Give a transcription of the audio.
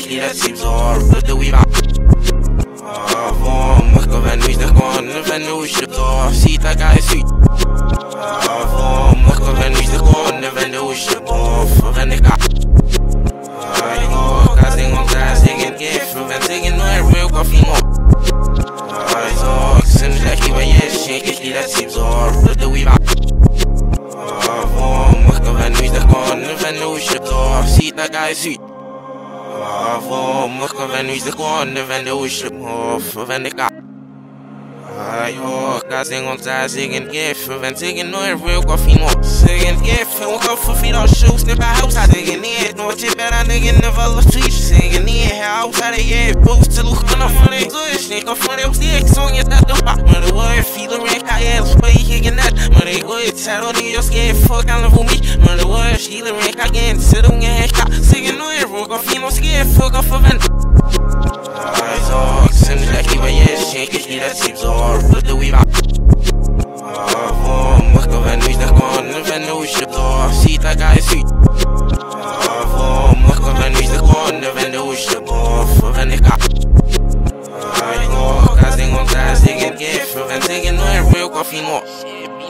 die dat ziet zo de we Moskva wenn ich das kann wenn du ich so sieht da geil sieht Moskva wenn ich das kann wenn du ich so wenn ich Casting on class singing gift wenn singing nur real coffee mo so sind gleich über jetzt ich die das ziet so de we Moskva wenn ich das kann wenn du ich so sieht da geil sieht Moskva wenn ich das kann wenn du ich so wenn ich Casting on class singing gift wenn singing nur real coffee mo singing gift woke up for feet on shoes step out house singing it no tip better nigga never look cheap singing it house how they get boost to look on for they good shit go for them sticks on your at the back when the word feeling rank I am spray kicking that when they good tell on your scared fuck I love me when the word feeling rank again sit on your head singing no real coffee mo scared fuck off of it sind gleich über jetzt ich die das zieh so de we Moskva wenn ich das kann wenn du ich so sieht da geil sieht Moskva wenn ich das kann wenn du ich so wenn ich Casting on class singing gift wenn singing nur real coffee mo